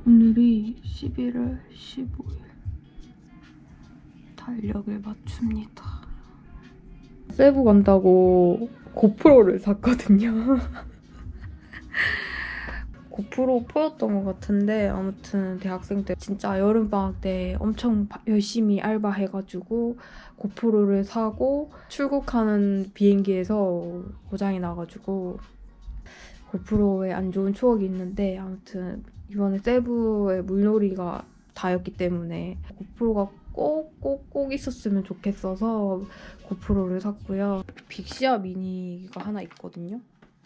오늘이 11월 15일. 달력을 맞춥니다. 세부 간다고 고프로를 샀거든요. 고프로 포였던 것 같은데 아무튼 대학생 때 진짜 여름방학 때 엄청 열심히 알바해가지고 고프로를 사고 출국하는 비행기에서 고장이 나가지고 고프로에 안 좋은 추억이 있는데 아무튼 이번에 세부의 물놀이가 다였기 때문에 고프로가 꼭 있었으면 좋겠어서 고프로를 샀고요. 빅시아 미니가 하나 있거든요.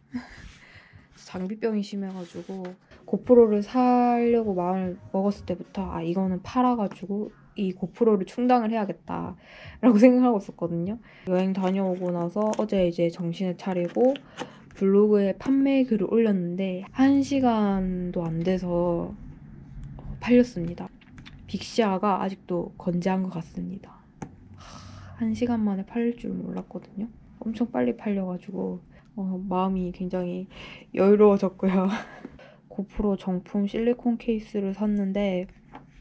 장비병이 심해가지고 고프로를 사려고 마음을 먹었을 때부터 아 이거는 팔아가지고 이 고프로를 충당을 해야겠다라고 생각하고 있었거든요. 여행 다녀오고 나서 어제 이제 정신을 차리고 블로그에 판매 글을 올렸는데 1시간도 안 돼서 팔렸습니다. 빅시아가 아직도 건재한 것 같습니다. 1시간 만에 팔릴 줄 몰랐거든요. 엄청 빨리 팔려가지고 마음이 굉장히 여유로워졌고요. 고프로 정품 실리콘 케이스를 샀는데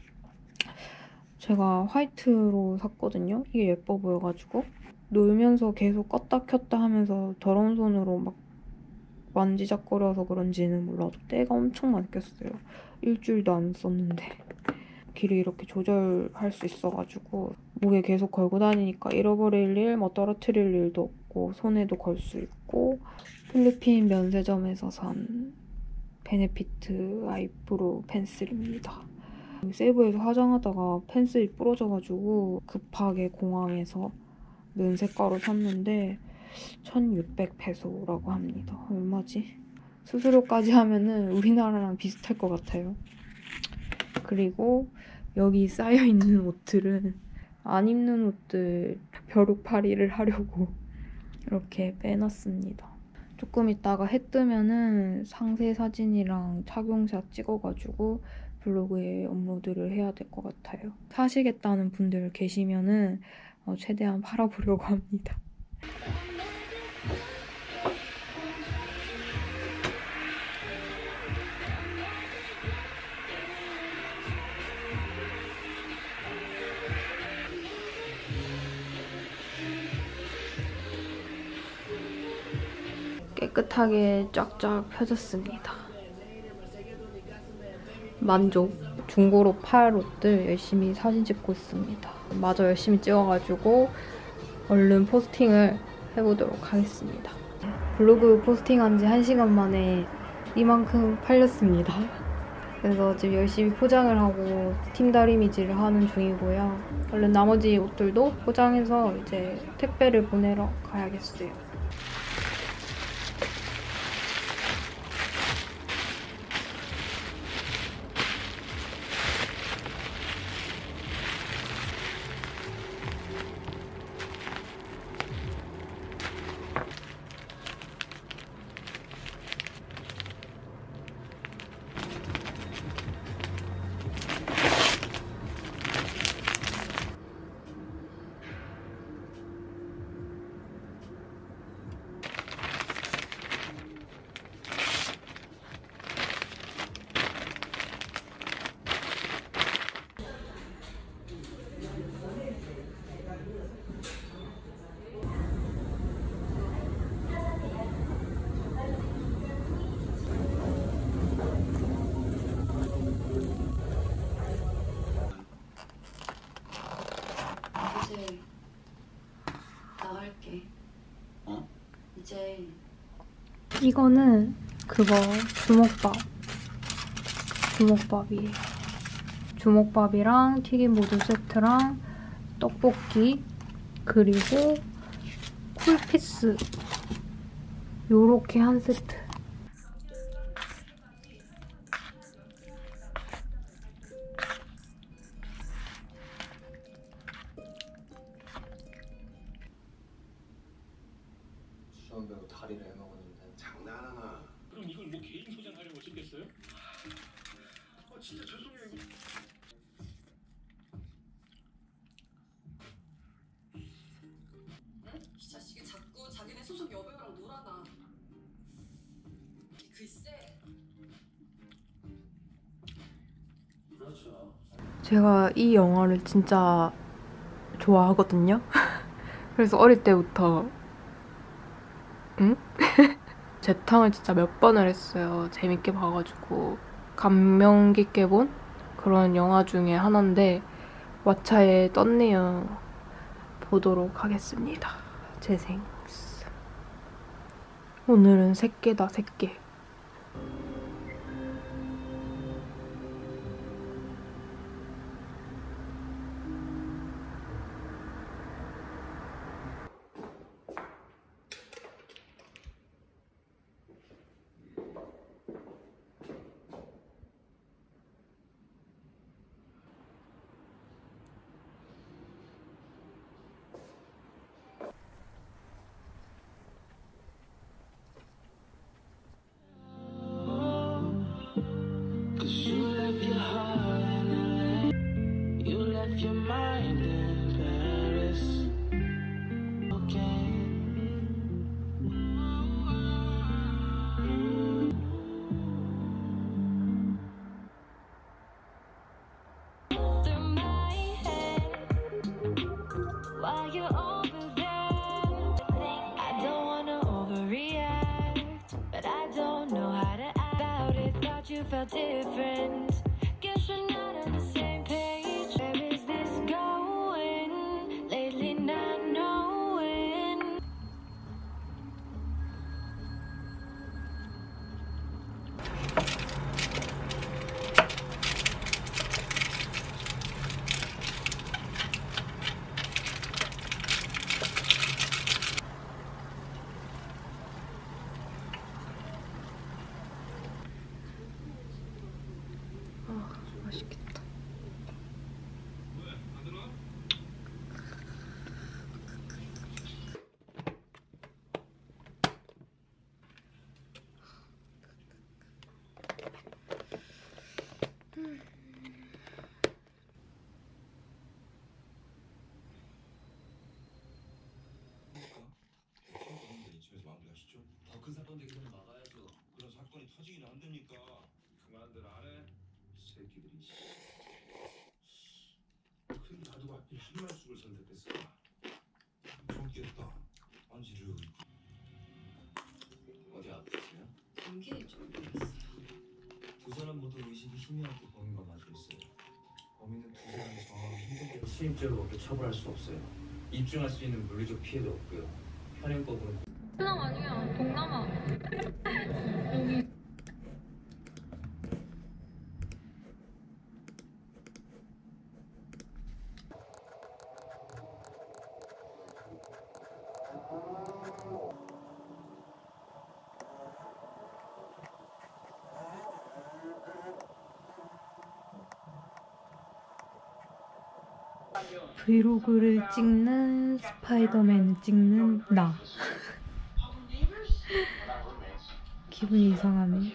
제가 화이트로 샀거든요. 이게 예뻐 보여가지고 놀면서 계속 껐다 켰다 하면서 더러운 손으로 막 만지작거려서 그런지는 몰라도 때가 엄청 많이 꼈어요. 일주일도 안 썼는데 길이 이렇게 조절할 수 있어가지고 목에 계속 걸고 다니니까 잃어버릴 일, 뭐 떨어뜨릴 일도 없고 손에도 걸 수 있고 필리핀 면세점에서 산 베네피트 아이브로우 펜슬입니다. 세부에서 화장하다가 펜슬이 부러져가지고 급하게 공항에서 면세가로 샀는데 1,600페소라고 합니다. 얼마지? 수수료까지 하면은 우리나라랑 비슷할 것 같아요. 그리고 여기 쌓여있는 옷들은 안 입는 옷들 벼룩팔이를 하려고 이렇게 빼놨습니다. 조금 있다가 해 뜨면은 상세 사진이랑 착용샷 찍어가지고 블로그에 업로드를 해야 될 것 같아요. 사시겠다는 분들 계시면은 최대한 팔아보려고 합니다. 깨끗하게 쫙쫙 펴졌습니다. 만족. 중고로 팔 옷들 열심히 사진 찍고 있습니다. 마저 열심히 찍어가지고 얼른 포스팅을 해보도록 하겠습니다. 블로그 포스팅한 지 1시간 만에 이만큼 팔렸습니다. 그래서 지금 열심히 포장을 하고 팀 다리미질을 하는 중이고요. 얼른 나머지 옷들도 포장해서 이제 택배를 보내러 가야겠어요. 이제 나갈게. 이제 이거는 그거 주먹밥이에요. 주먹밥이랑 튀김모두 세트랑 떡볶이 그리고 쿨피스 요렇게 한 세트. 주전 배우 다리를 해먹었는데 장난하나? 그럼 이걸 뭐 개인 소장하려고 찍겠어요? 진짜 죄송해요 이거. 응? 이 자식이 자꾸 자기네 소속 여배우랑 놀아나. 글쎄 제가 이 영화를 진짜 좋아하거든요. 그래서 어릴 때부터 재탕을 진짜 몇 번을 했어요. 재밌게 봐가지고 감명 깊게 본 그런 영화 중에 하나인데 왓챠에 떴네요. 보도록 하겠습니다. 재생. 오늘은 새끼다, 새끼. While you're over there, I don't wanna overreact, but I don't know how to act about it. Thought you felt different. Guess we're not on the same page. Where is this going? Lately not knowing. 맛있겠다. 이쯤에서 마무리하시죠. 더 큰 사건 되기 전에 막아야죠. 그런 사건이 터지기는 한답니까? 그만들 안 해. 새끼들이. 큰 다두가 하필 한말숙을 선택했어. 좋겠다. 안지르. 어디 아프세요? 감기에 좀 있어요. 두 사람 모두 의식이 희미하게 범인과 맞아 있어요. 범인은 두 사람이 정확히 힘든 대로 수입죄로 처벌할 수 없어요. 입증할 수 있는 물리적 피해도 없고요. 현행법으로 베트남 아니야, 동남아. 여기. 브이로그를 찍는 스파이더맨을 찍는 나. 기분이 이상하네.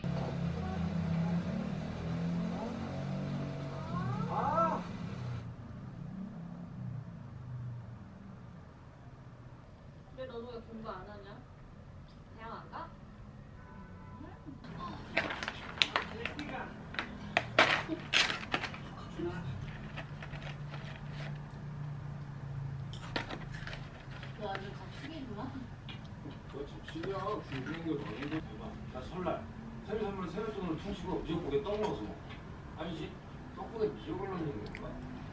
근데 너도 왜 공부 안 하냐? 그냥 안 가? 너 완전 갑툭이구나. 너 집시냐? 준비한 거 너는 거 대박. 나 설날 생일 선물 세뱃돈으로 퉁치고 미역국에 떡 넣어서 먹어. 아니지? 떡국에 미역을 넣는 건가?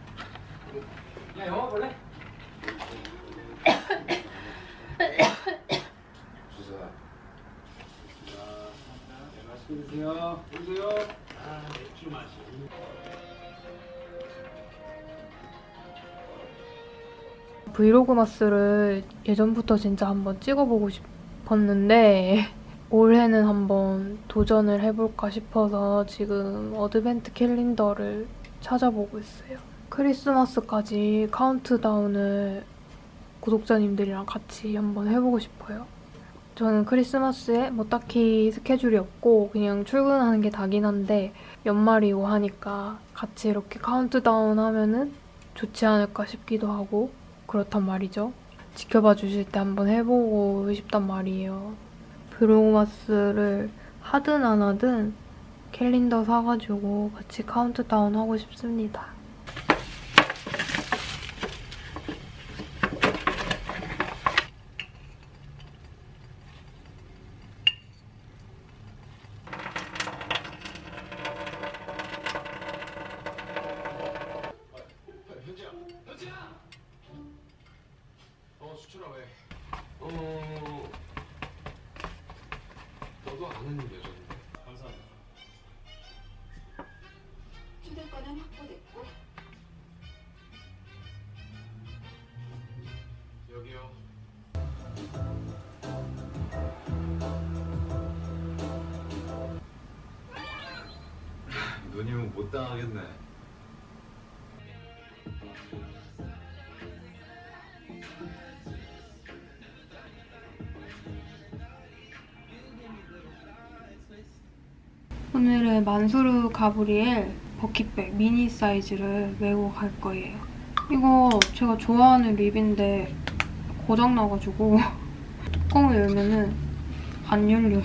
야 영화 볼래? 주사. 자, 맛있게 드세요. 드세요. 아, 맥주 마시. 브이로그마스를 예전부터 진짜 한번 찍어보고 싶었는데 올해는 한번 도전을 해볼까 싶어서 지금 어드벤트 캘린더를 찾아보고 있어요. 크리스마스까지 카운트다운을 구독자님들이랑 같이 한번 해보고 싶어요. 저는 크리스마스에 뭐 딱히 스케줄이 없고 그냥 출근하는 게 다긴 한데 연말이고 하니까 같이 이렇게 카운트다운 하면은 좋지 않을까 싶기도 하고 그렇단 말이죠. 지켜봐 주실 때 한번 해보고 싶단 말이에요. 브이로그마스를 하든 안 하든 캘린더 사가지고 같이 카운트다운 하고 싶습니다. 저도 아는 여자인데. 감사합니다. 초대권은 확보됐고 여기요. 누님은 못 당하겠네. 오늘은 만수르 가브리엘 버킷백 미니 사이즈를 메고 갈 거예요. 이거 제가 좋아하는 립인데 고장나가지고 뚜껑을 열면은 안 열려요.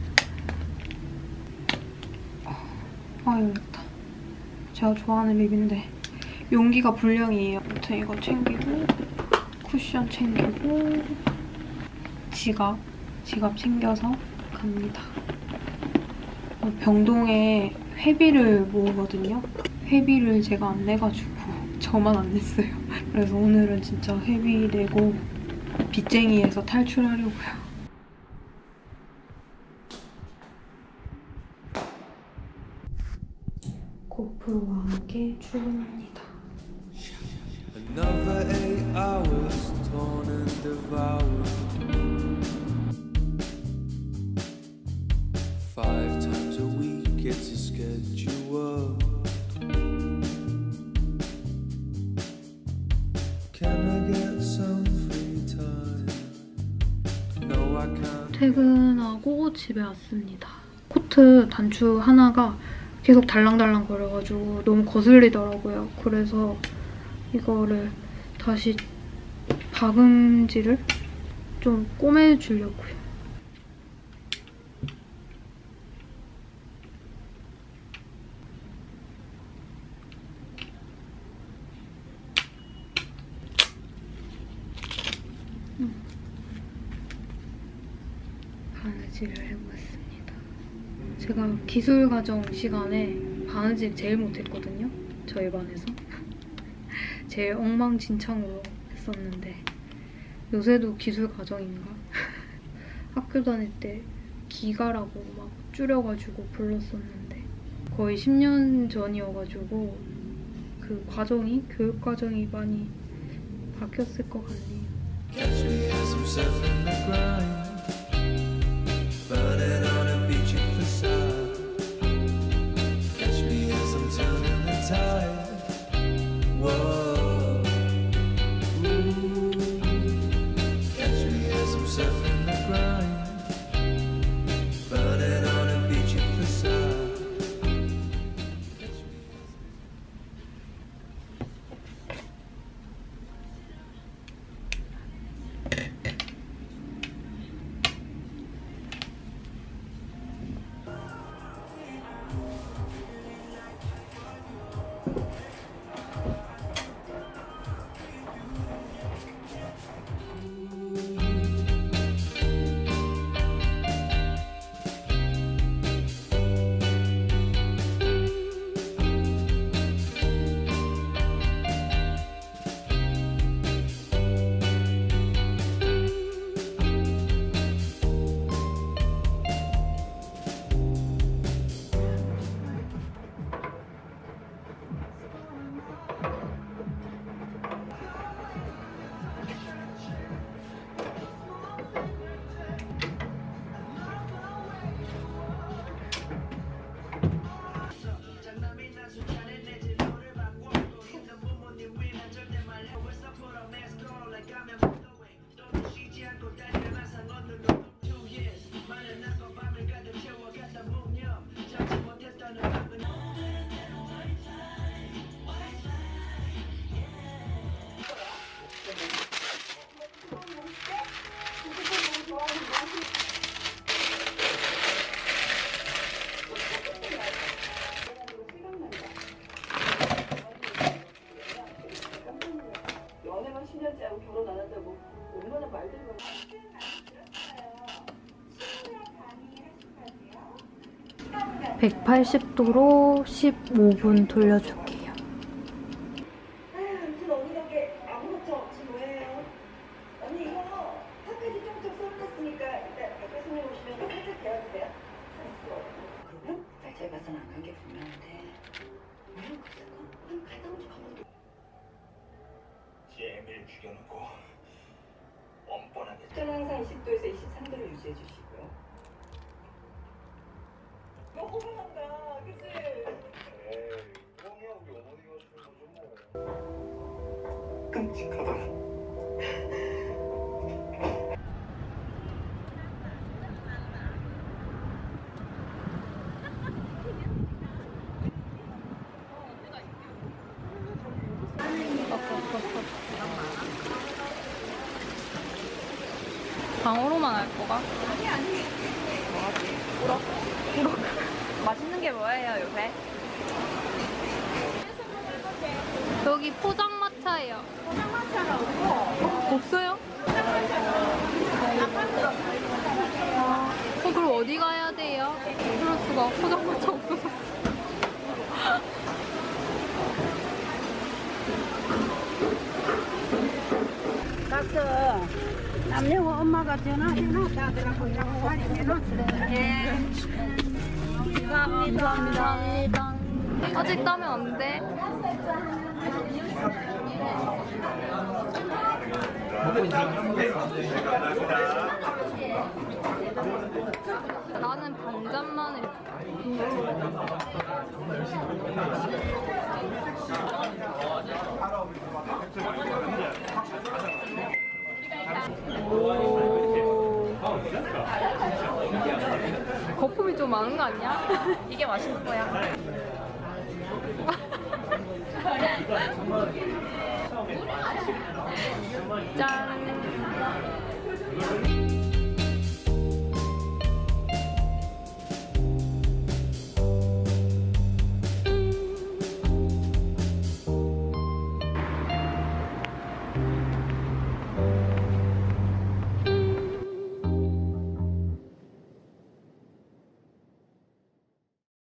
아, 열렸다. 제가 좋아하는 립인데 용기가 불량이에요. 아무튼 이거 챙기고 쿠션 챙기고 지갑 챙겨서 갑니다. 병동에 회비를 모으거든요. 회비를 제가 안 내가지고 저만 안 냈어요. 그래서 오늘은 진짜 회비 내고 빚쟁이에서 탈출하려고요. 고프로와 함께 출근합니다. Another 8 hours torn and devoured. 5 times a week it's a schedule. Can I get some free time? No, I can't. 퇴근하고 집에 왔습니다. 코트 단추 하나가 계속 달랑달랑 거려가지고 너무 거슬리더라고요. 그래서 이거를 다시 박음질을 좀 꼬매주려고요. 바느질을 해보겠습니다. 제가 기술과정 시간에 바느질 제일 못했거든요. 저희 반에서. 제일 엉망진창으로 했었는데 요새도 기술과정인가? 학교 다닐 때 기가라고 막 줄여가지고 불렀었는데 거의 10년 전이어가지고 그 과정이, 교육과정이 많이 바뀌었을 것 같네요. Catch me as I'm set in the grind, burning on a beach in facade. Catch me as I'm turning the tide. Whoa. Ooh. Catch me as I'm set in the grind, burning on a beach in facade. Catch me 연애만 10년째 하고 결혼 안 한다고 얼마나 말들고 180도로 15분 돌려줄게요. 무슨 언니 덕에 아무것도 없지 뭐예요. 언니 이거 한 가지 쫑쫑 썰어놨으니까 이따 밖에 손님 오시면 살짝 데워주세요. 조그만한가, 그치? 뻥이야 우리 어머니가 주는 거죠 뭐. 끔찍하다. 방어로만 할 거가? 맛있는 게 뭐예요, 요새? 여기 포장마차예요. 포장마차가 없고? 없어요? 그럼 어디 가야 돼요? 그럴 수가. 포장마차 없어서. 가서 남녀 엄마가 전화해놨다 하더라고. 양말이 해놨어. 예. 감사합니다. 아직 따면 안 돼? 나는 반잔만 해. 거품이 좀 많은 거 아니야? 이게 맛있는 거야. 짠.